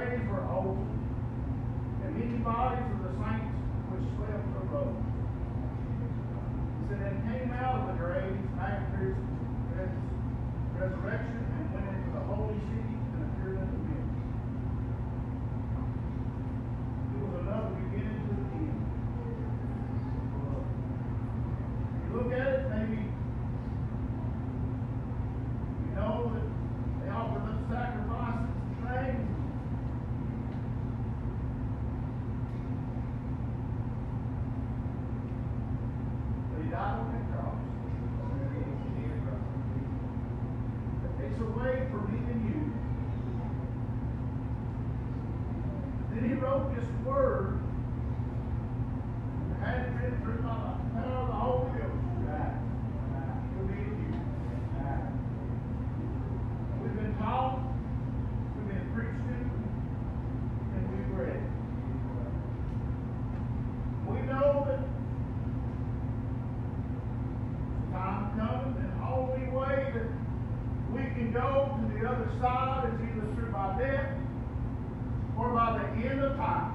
graves were opened, and many bodies of the saints which slept arose. He said, and came out of the graves after his resurrection and went into the holy city and appeared unto men. It was another beginning to the end. You look at it, maybe you know that they offered up sacrifices and things. But he died on that cross. It's a way for me and you. Then he wrote this word, had it written through by the power of the Holy Ghost. For me and you. We've been taught, we've been preached to, and we've read. We know that time comes, and the only way that we can go to the other side is either through by death or by the end of time.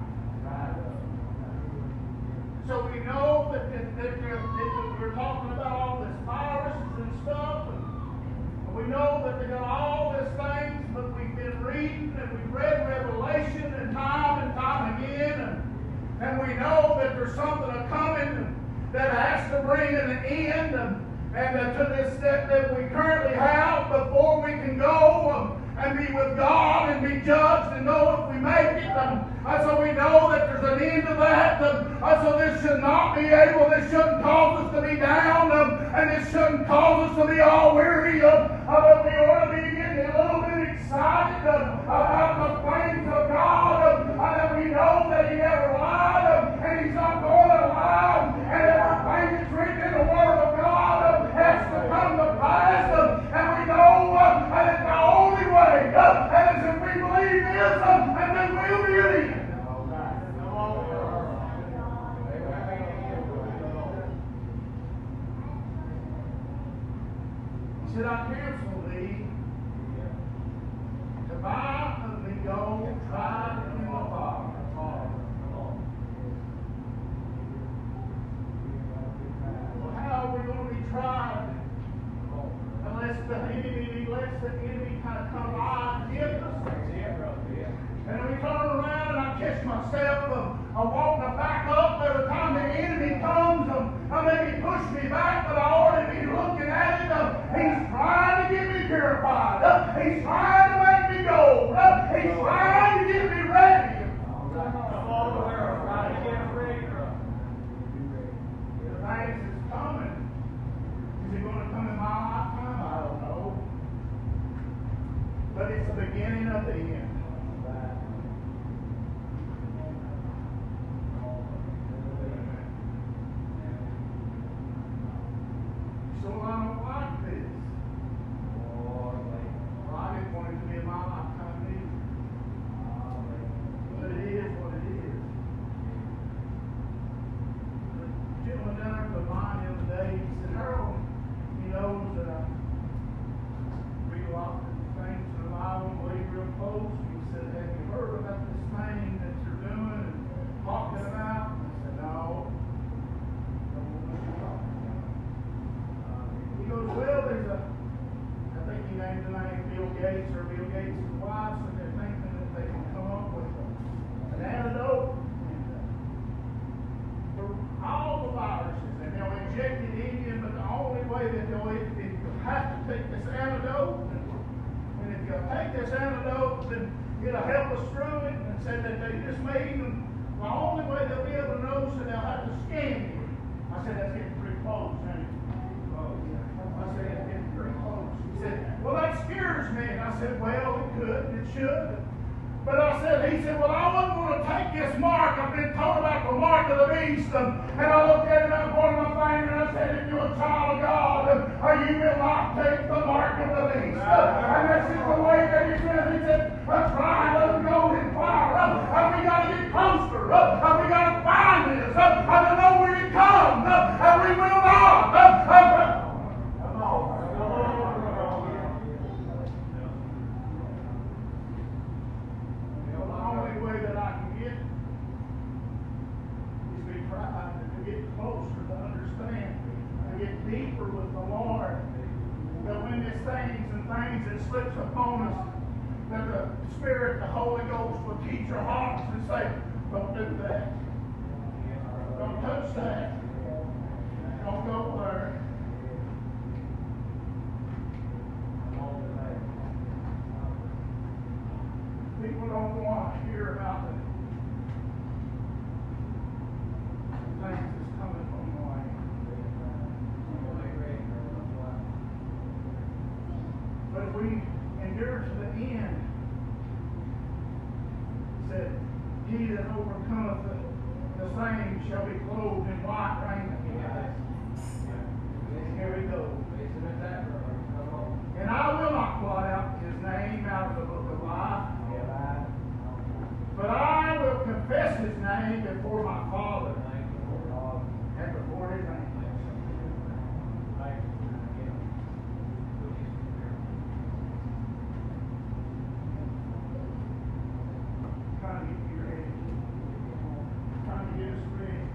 So we know that we're talking about all this viruses and stuff, and we know that they got all these things, but we've been reading and we've read Revelation and time again, and we know that there's something coming that has to bring an end, and to this that we currently have before we can go and be with God and be judged and know if we make it. So we know that there's an end to that. So this should not be this shouldn't cause us to be down, and it shouldn't cause us to be all weary. But we ought to be getting a little bit excited about the things of God, that we know that He never lied, and He's not going to lie, and everything that's written in the Word of God has to come to pass, and we know that the only way is if we believe this, and then we'll be at it. He said, I counsel thee to buy of me gold tried in the fire. Well, how are we going to be tried unless the enemy kind of come alive and get us? And then we turn around and I catch myself wanting to back up every time the enemy comes. Maybe push me back, but I ought to be looking at it. He's trying to get me purified. He's trying to make me go. He's trying to get me ready. The things is coming. Is it going to come in my lifetime? I don't know. But it's the beginning of the end. So I don't like this. Well, I didn't want it to be in my lifetime either. But it is what it is. The gentleman down there at the line the other day, he said, Harold, he knows that I read a lot of things in the Bible and believe real close. He said, have you heard about this thing that you're doing and talking about? I said, no. He goes, well, there's I think he named the name Bill Gates or Bill Gates' wife, and they're thinking that they can come up with an antidote for all the viruses, and they'll inject it in you, but the only way that you'll have to take this antidote, and if you'll take this antidote, then it'll help us through it, and said that they just made them, the only way they'll be able to know is that they'll have to scan you. I said, that's getting pretty close, ain't it? I said, it's getting pretty close. He said, well, that scares me. And I said, well, it could, it should. But he said, well, I wasn't going to take this mark. I've been told about the mark of the beast. And I looked at it and I pointed my finger and I said, if you're a child of God, you will not take the mark of the beast. And this is the way that he said. He said, try to go in fire. And we got to get closer. And we got to find this. And to know where it comes. And we will not. slips upon us, that the Spirit, the Holy Ghost, will teach our hearts and say, don't do that. Don't touch that. Don't go there. People don't want to hear about the things that's coming from the land. But if we endure to the end, it said, he that overcometh the same shall be clothed in white raiment. Here we go. And I will not blot out his name out of the book of life, but I will confess his name before my Father and before his angels. Trying to get you ready. Trying to get us ready.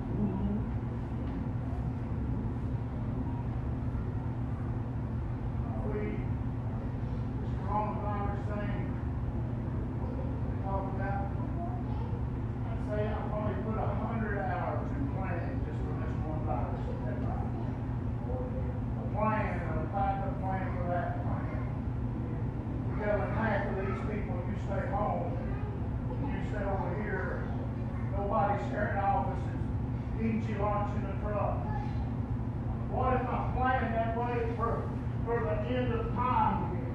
Coronavirus thing, talk about, I'd say I've probably put 100 hours in planning just for this one virus at that time. A plan, a backup plan for that plan. Telling half of these people, you stay home, you stay over here, nobody's sharing offices, eat your lunch in the truck. What if I plan that way for the end of time?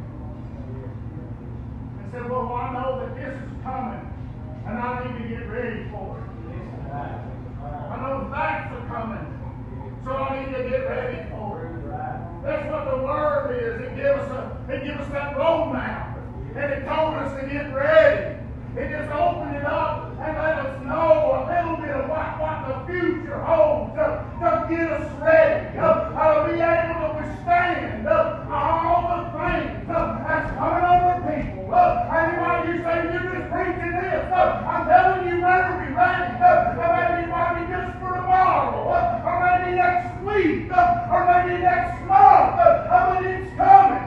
Said, well, I know that this is coming, and I need to get ready for it. I know that's coming, so I need to get ready for it. That's what the Word is. It gives us that roadmap, and it told us to get ready. It just opened it up and let us know a little bit of what the future holds to get us ready, to be able to withstand all the things that's coming over people. Anybody you say you're just preaching this, I'm telling you, better be ready. Maybe it might be just for tomorrow, or maybe next week, or maybe next month, but it's coming.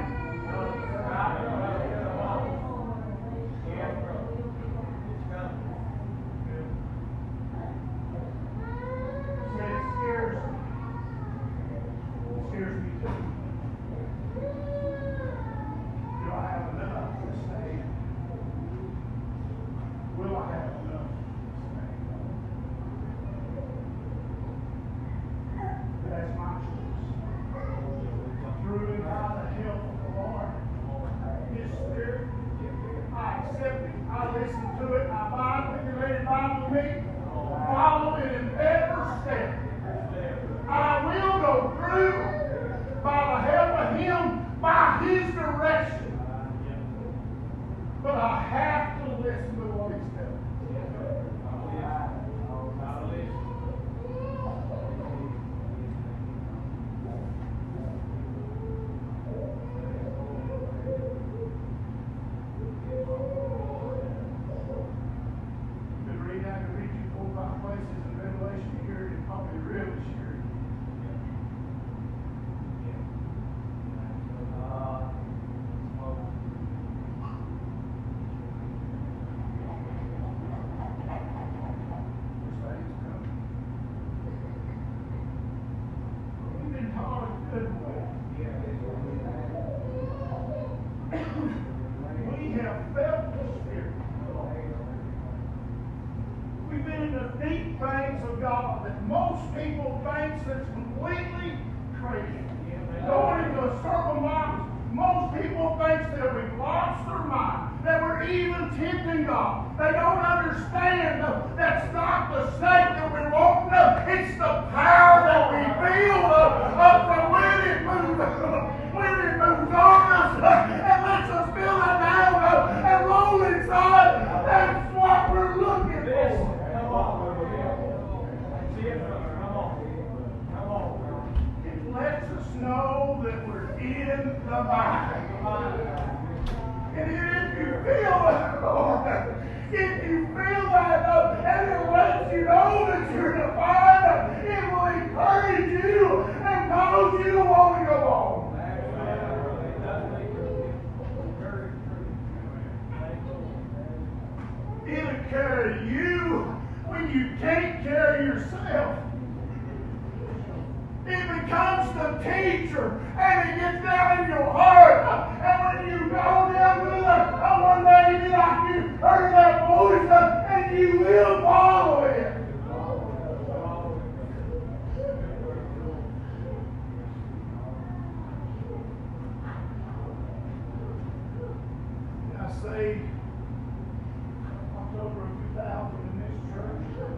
Follow it in every step. I will go through by the help of Him, by His direction. But I have to listen to what He's telling me. Places in Revelation here, and probably really sure. We've been taught a good way. We have felt the Spirit. We've been in the deep things of God that most people think that's completely crazy. Going into a circle box, most people think that we've lost their mind, that we're even tempting God. They don't understand that's not the state that we're walking up. It's the power that we feel from when it moves on us and lets us feel that down and roll inside. That's what we're looking for. It lets us know that we're in the Bible. And if you feel that, Lord, if you feel that, and it lets you know that you're defined, it will encourage you and cause you to want to go on. take care of you when you take care of yourself. It becomes the teacher, and it gets down in your heart. And when you go down to the one day you be like you heard that voice, and you will follow it. I say October of 2000 in this church.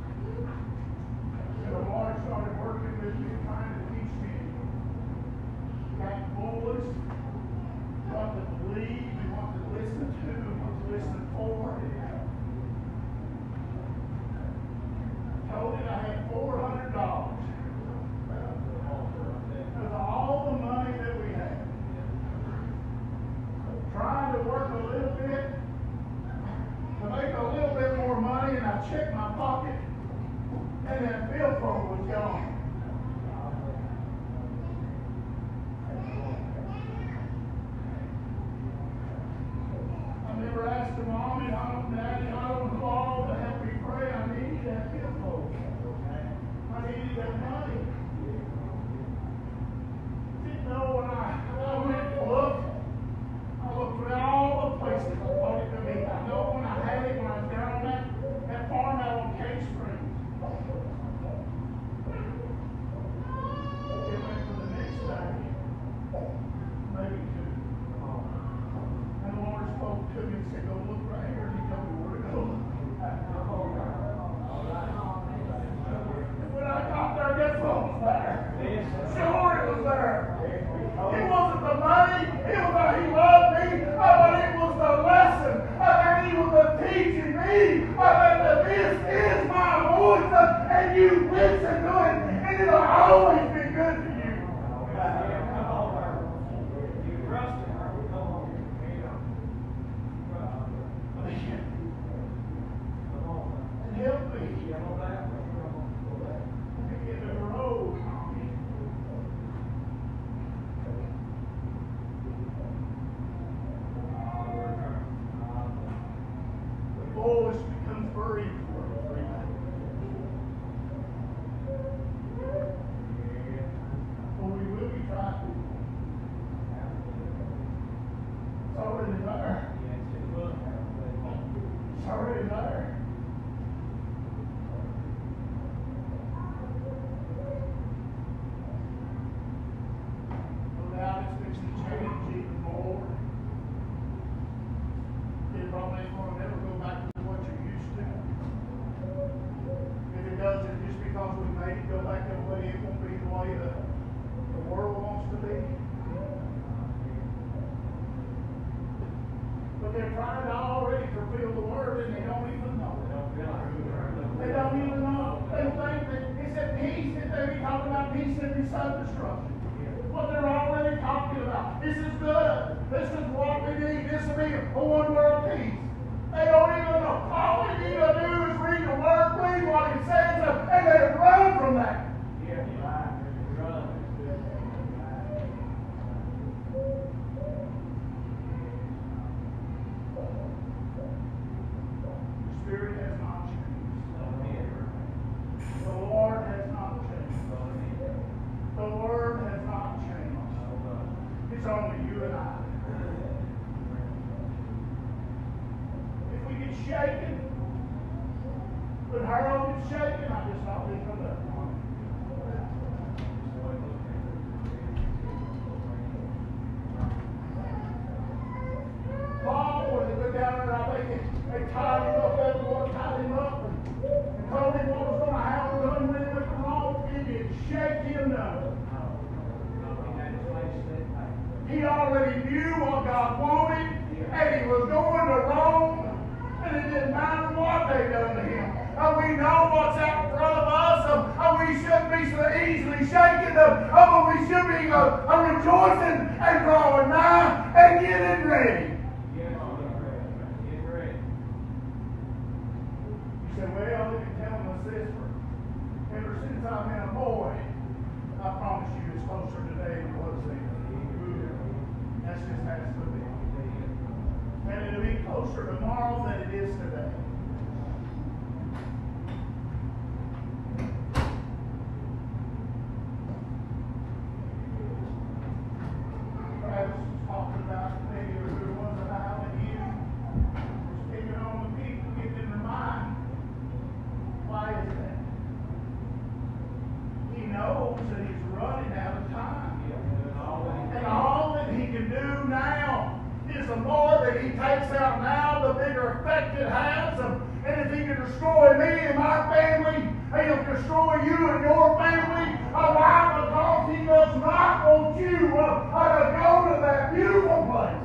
And the Lord started working with me, trying to teach me that voice, what to believe, and what to listen to, and what to listen for. I told him I had $400 with all the money that we had. Trying to work a little bit to make a little bit more money, and I checked my pocket, and that billfold was gone. I never asked the mom and daddy, I don't know all to help me pray. I needed that billfold. I needed that money. Didn't know when I went to look. I looked through all the places I thought it could be. I know when I had it, when I was down on that farm out on Cave Springs. It went for the next day, maybe two. And the Lord spoke to me and said, go look right here. And he told me where to go look. And when I got there, guess what was there? Sure, it was there. It wasn't the money. It was that he loved me. But it was the lesson. That he was teaching me. That this is my voice. And you listen to it. And it'll always be good to you. And help me. Get the road. The voice becomes very important. Or we will be trying. It's already there. It's already there. No doubt it's fixing to change even more. It probably ain't going to never go back to what you're used to. If it doesn't, just because we made it go back that way, it won't be the way the world wants to be. But they're trying to already fulfill the word, and they don't even know it. They don't even know. They think that it's a peace, that they be talking about peace and be self-destruction. What they're already talking about. This is good. This is what we need. This will be a one world peace. They don't even know. All we need to do is read the word, read what it says, and they run from that. The Spirit has not changed. The Lord has not changed. The Word has not changed. It's only you and I. If we get shaken, when Harold gets shaken, I just thought he'd come up. Paul, when they went down there, I think they tied him up, that Lord tied him up and told him what was going to happen to him when he went wrong. It didn't shake him none. He already knew what God wanted, and he was going to Rome, and it didn't matter what they done to him. And we know what's out in front of us, and we shouldn't be so easily shaken, but we should be rejoicing and drawing nigh and getting ready. You say, well, you can tell us this, ever since I've been a boy, I promise you it's closer today than it was then. That's just has to be. And it'll be closer tomorrow than it is today. that he takes out now, the bigger effect it has. And if he can destroy me and my family, he'll destroy you and your family. Why? Because he does not want you to go to that beautiful place.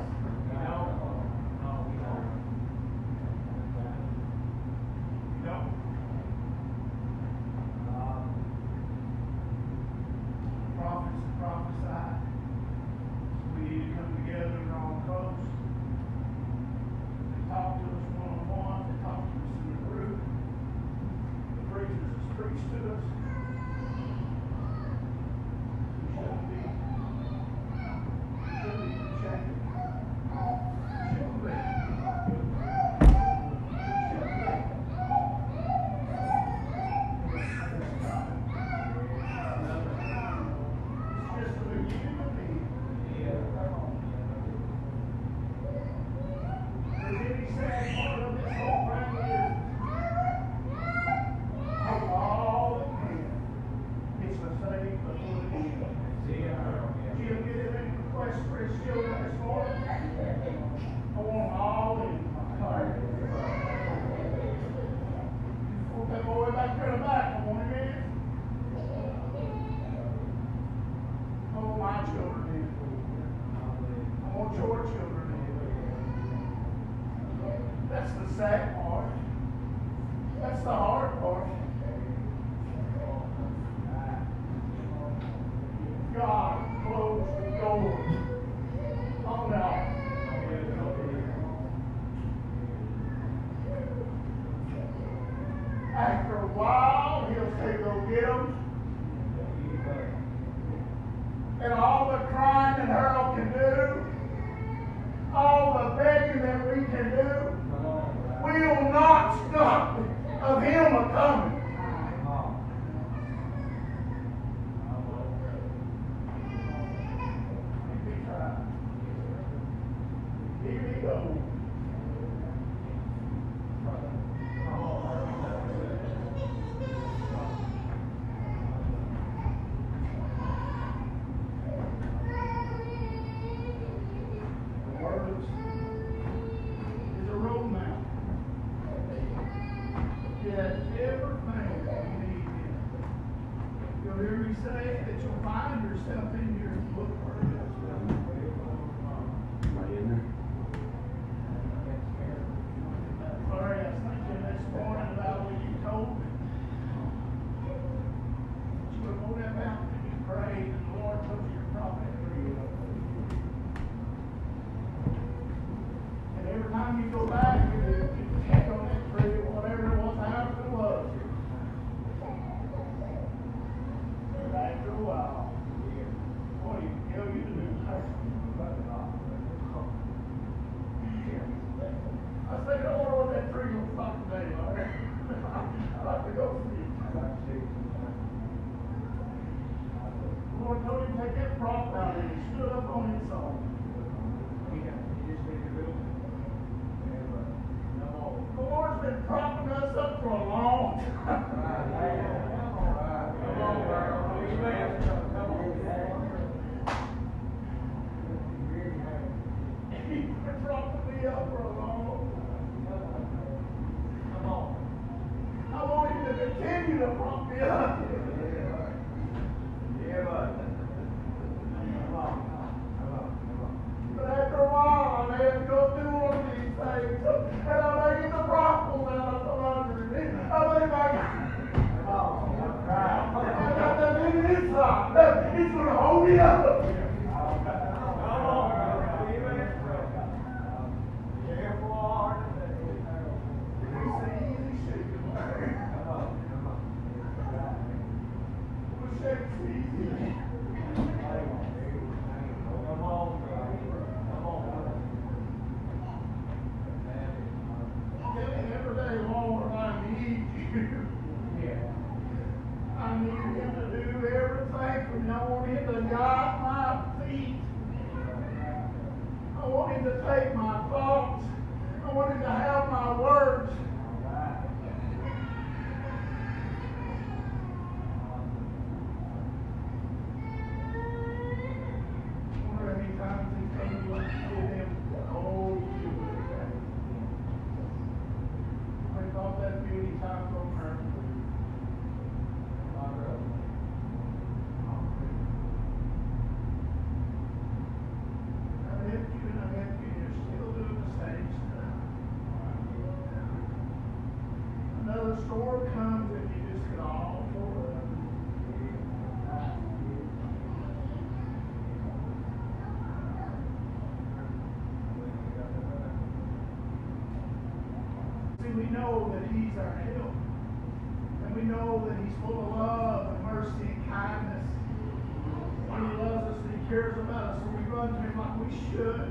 That's the sad part. That's the hard part. God closed the door. Oh no. After a while, he'll say, go get them. And all the crying that Harold can do, all the begging that we can do, will not stop of him a-coming. Here he goes. storm comes and you just get all for it. See, we know that He's our help. And we know that He's full of love and mercy and kindness. And He loves us and He cares about us. So we run to Him like we should.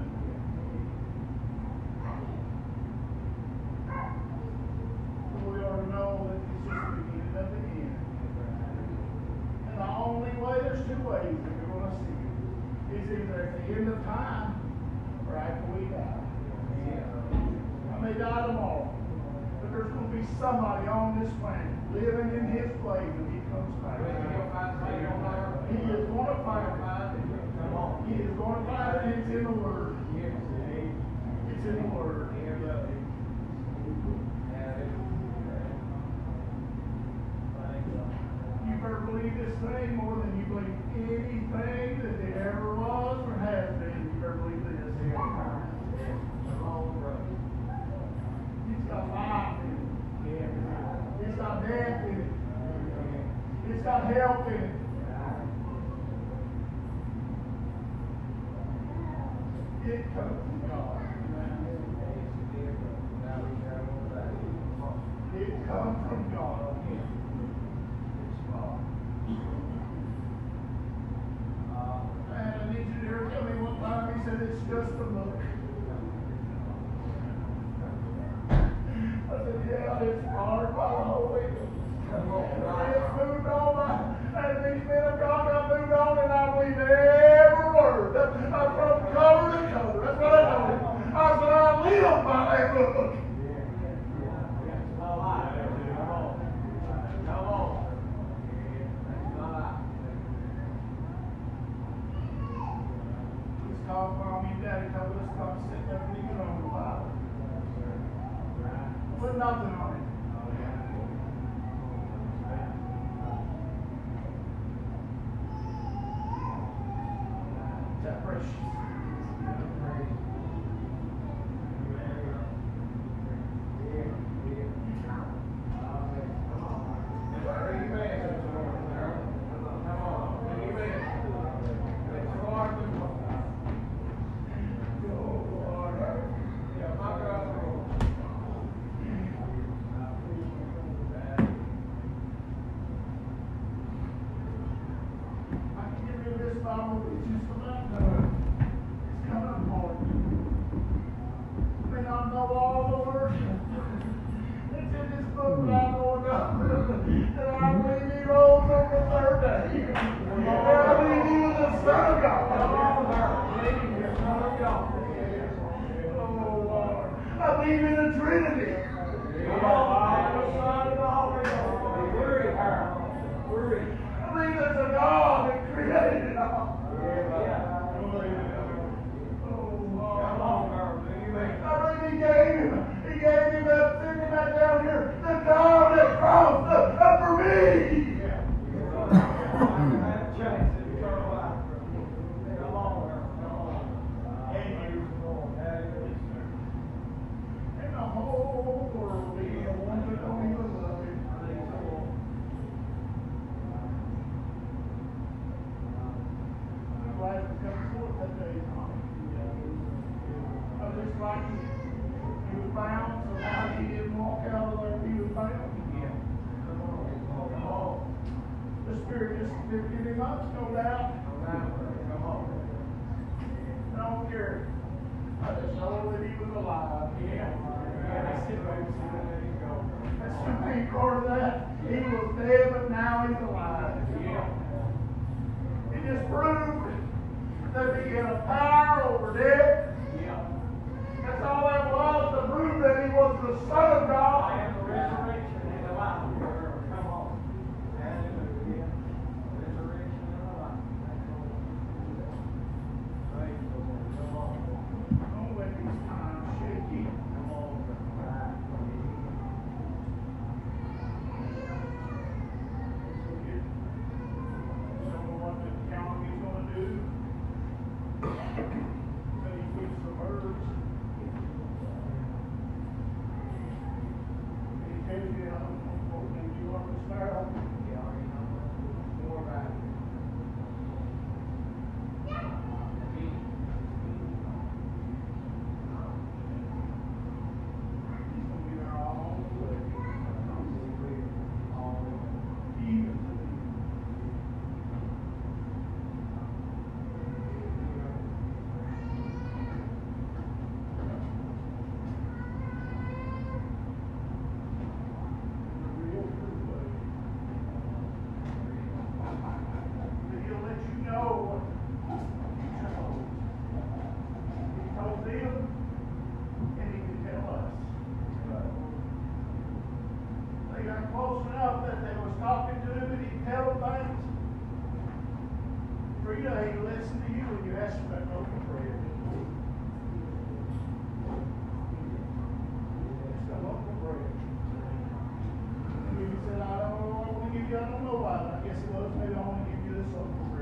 But we ought to know that it's just the beginning of the end. And the only way, there's two ways that we're going to see it. Is either at the end of time or after we die. I may die tomorrow. But there's going to be somebody on this planet living in His place when He comes back. He is going to find it. He is going to find it. It's in the Word. It's in the Word. You better believe this thing more than you believe anything that there ever was or has been. You better believe this. It's got life in it. It's got death in it. It's got help in it. It comes from God. It comes from God. And I need you to hear me one time. He said it's just a look. I said, yeah, it's hard by the Holy Ghost. It's moved on. And these men of God got moved on, and I believe every word. I'm from cover to cover. That's what I told him. I said, I live by that book. Just called Mommy and Daddy, told us to stop sitting there reading on the Bible. Put nothing on it. Is that precious? Merrill. You already know more about it. He's gonna be there all the way. All the way. Even to the end. He'll let you know what the future holds. He told them, and he can tell us. They got close enough that they was talking to him and he'd tell them things. Frida, he'd listen to you when you ask him that loaf of bread. It's a loaf of bread. And he said, I don't know, I want to give you, I don't know why, but I guess it was, maybe I want to give you this loaf of bread.